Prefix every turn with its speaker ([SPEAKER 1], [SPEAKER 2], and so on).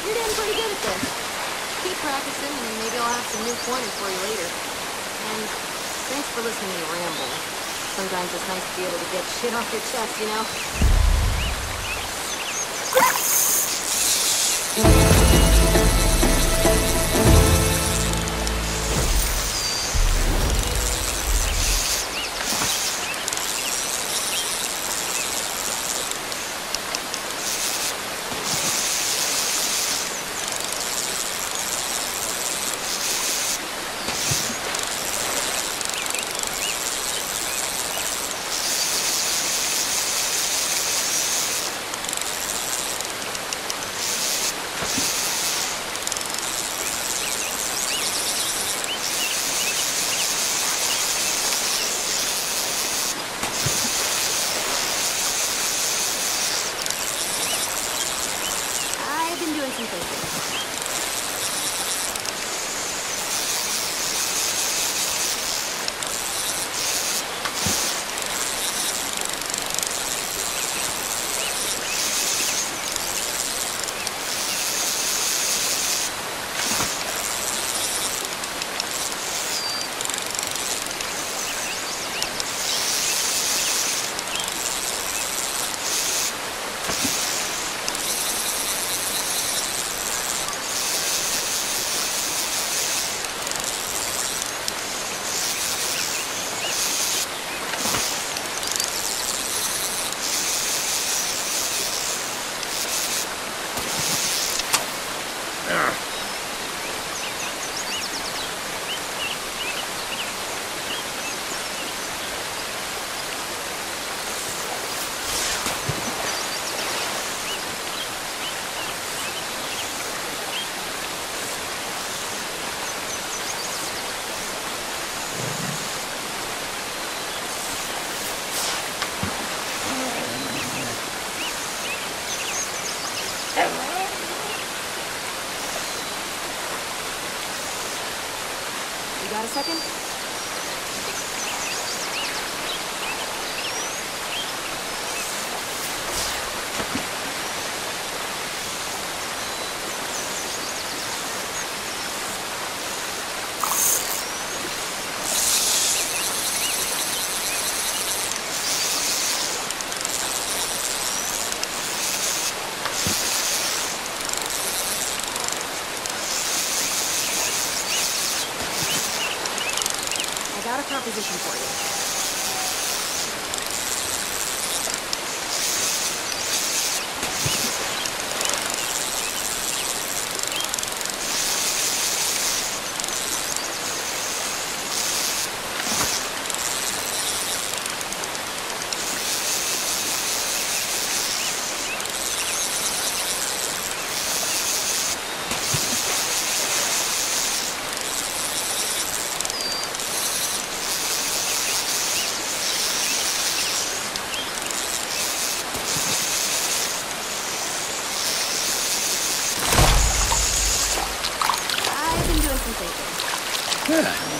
[SPEAKER 1] You're getting pretty good at this. Keep practicing, and maybe I'll have some new pointers for you later. And thanks for listening to me ramble. Sometimes it's nice to be able to get shit off your chest, you know? I've been doing some thinking. You got a second? I got a proposition for you. I've been doing some thinking.
[SPEAKER 2] Yeah.